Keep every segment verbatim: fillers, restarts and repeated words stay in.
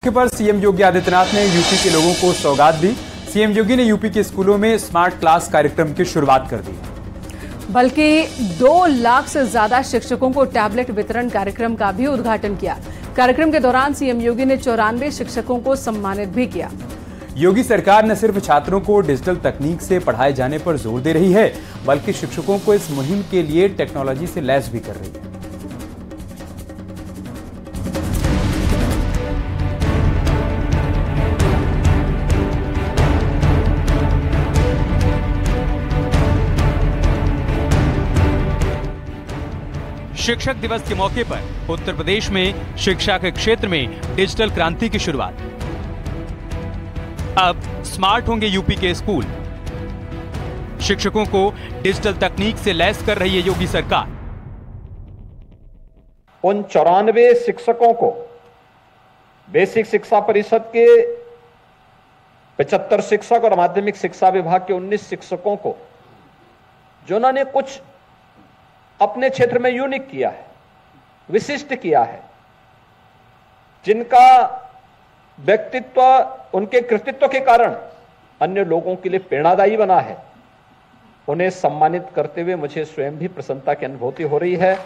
पर सीएम योगी आदित्यनाथ ने यूपी के लोगों को सौगात दी। सीएम योगी ने यूपी के स्कूलों में स्मार्ट क्लास कार्यक्रम की शुरुआत कर दी। बल्कि दो लाख से ज्यादा शिक्षकों को टैबलेट वितरण कार्यक्रम का भी उद्घाटन किया। कार्यक्रम के दौरान सीएम योगी ने चौरानवे शिक्षकों को सम्मानित भी किया। योगी सरकार न सिर्फ छात्रों को डिजिटल तकनीक से पढ़ाए जाने पर जोर दे रही है, बल्कि शिक्षकों को इस मुहिम के लिए टेक्नोलॉजी से लैस भी कर रही है। शिक्षक दिवस के मौके पर उत्तर प्रदेश में शिक्षा के क्षेत्र में डिजिटल क्रांति की शुरुआत। अब स्मार्ट होंगे यूपी के स्कूल। शिक्षकों को डिजिटल तकनीक से लैस कर रही है योगी सरकार। उन चौरानवे शिक्षकों को बेसिक शिक्षा परिषद के पचहत्तर शिक्षक और माध्यमिक शिक्षा विभाग के उन्नीस शिक्षकों को, जिन्होंने कुछ अपने क्षेत्र में यूनिक किया है, विशिष्ट किया है, जिनका व्यक्तित्व उनके कृतित्व के कारण अन्य लोगों के लिए प्रेरणादायी बना है, उन्हें सम्मानित करते हुए मुझे स्वयं भी प्रसन्नता की अनुभूति हो रही है।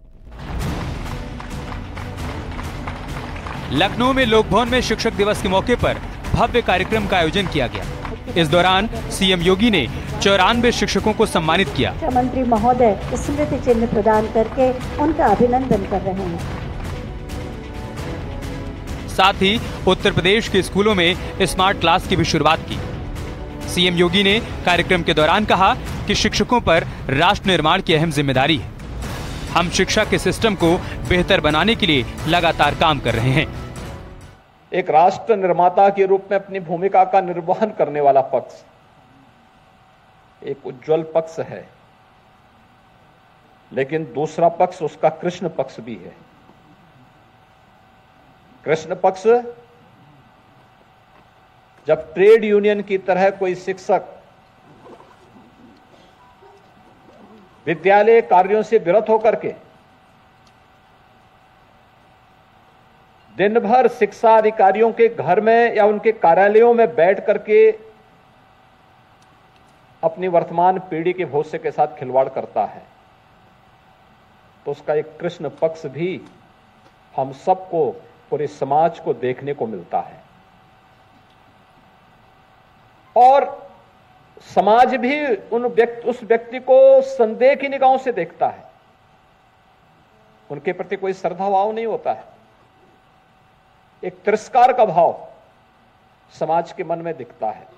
लखनऊ में लोक भवन में शिक्षक दिवस के मौके पर भव्य कार्यक्रम का आयोजन किया गया। इस दौरान सीएम योगी ने चौरानवे शिक्षकों को सम्मानित किया। मंत्री महोदय स्मृति चिन्ह प्रदान करके उनका अभिनंदन कर रहे हैं। साथ ही उत्तर प्रदेश के स्कूलों में स्मार्ट क्लास की भी शुरुआत की। सीएम योगी ने कार्यक्रम के दौरान कहा कि शिक्षकों पर राष्ट्र निर्माण की अहम जिम्मेदारी है। हम शिक्षा के सिस्टम को बेहतर बनाने के लिए लगातार काम कर रहे हैं। एक राष्ट्र निर्माता के रूप में अपनी भूमिका का निर्वहन करने वाला पक्ष एक उज्जवल पक्ष है, लेकिन दूसरा पक्ष उसका कृष्ण पक्ष भी है। कृष्ण पक्ष जब ट्रेड यूनियन की तरह कोई शिक्षक विद्यालय कार्यों से विरत होकर के दिन भर शिक्षा अधिकारियों के घर में या उनके कार्यालयों में बैठ करके अपनी वर्तमान पीढ़ी के भविष्य के साथ खिलवाड़ करता है, तो उसका एक कृष्ण पक्ष भी हम सबको, पूरे समाज को देखने को मिलता है। और समाज भी उन व्यक्ति उस व्यक्ति को संदेह की निगाहों से देखता है, उनके प्रति कोई श्रद्धा भाव नहीं होता है। एक तिरस्कार का भाव समाज के मन में दिखता है।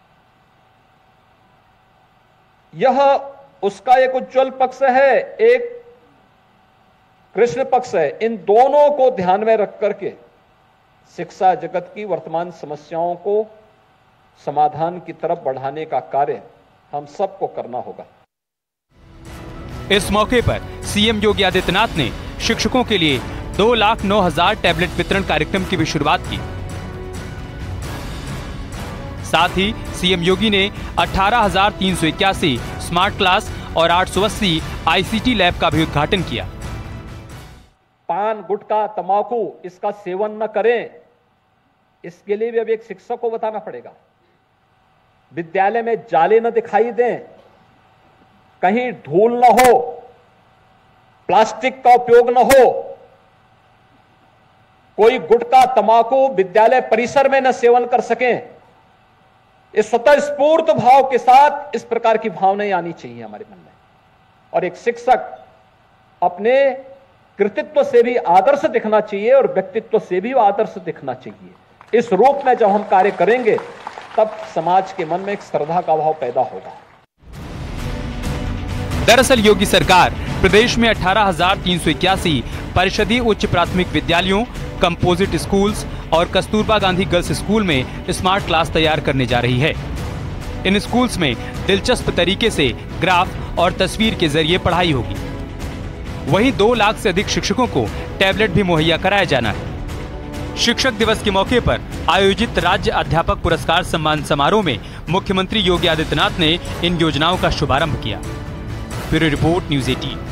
यह उसका एक उज्जवल पक्ष है, एक कृष्ण पक्ष है। इन दोनों को ध्यान में रख करके शिक्षा जगत की वर्तमान समस्याओं को समाधान की तरफ बढ़ाने का कार्य हम सबको करना होगा। इस मौके पर सीएम योगी आदित्यनाथ ने शिक्षकों के लिए दो लाख नौ हजार टैबलेट वितरण कार्यक्रम की भी शुरुआत की। साथ ही सीएम योगी ने अठारह हजार तीन सौ इक्यासी स्मार्ट क्लास और आठ सौ अस्सी आईसीटी लैब का भी उद्घाटन किया। पान, गुटखा, तंबाकू इसका सेवन न करें, इसके लिए भी अब एक शिक्षक को बताना पड़ेगा। विद्यालय में जाले न दिखाई दें, कहीं धूल न हो, प्लास्टिक का उपयोग न हो, कोई गुटखा तंबाकू विद्यालय परिसर में न सेवन कर सकें। इस स्वतःस्फूर्त भाव के साथ इस प्रकार की भावनाएं आनी चाहिए हमारे मन में। और एक शिक्षक अपने कृतित्व से भी आदर्श दिखना चाहिए और व्यक्तित्व से भी आदर्श दिखना चाहिए। इस रूप में जब हम कार्य करेंगे तब समाज के मन में एक श्रद्धा का भाव पैदा होगा। दरअसल योगी सरकार प्रदेश में अठारह हजार तीन सौ इक्यासी परिषदीय उच्च प्राथमिक विद्यालयों, कंपोजिट स्कूल्स और कस्तूरबा गांधी गर्ल्स स्कूल में स्मार्ट क्लास तैयार करने जा रही है। इन स्कूल्स में दिलचस्प तरीके से ग्राफ और तस्वीर के जरिए पढ़ाई होगी। वहीं दो लाख से अधिक शिक्षकों को टैबलेट भी मुहैया कराया जाना है। शिक्षक दिवस के मौके पर आयोजित राज्य अध्यापक पुरस्कार सम्मान समारोह में मुख्यमंत्री योगी आदित्यनाथ ने इन योजनाओं का शुभारंभ किया। ब्यूरो रिपोर्ट, न्यूज़ अठारह।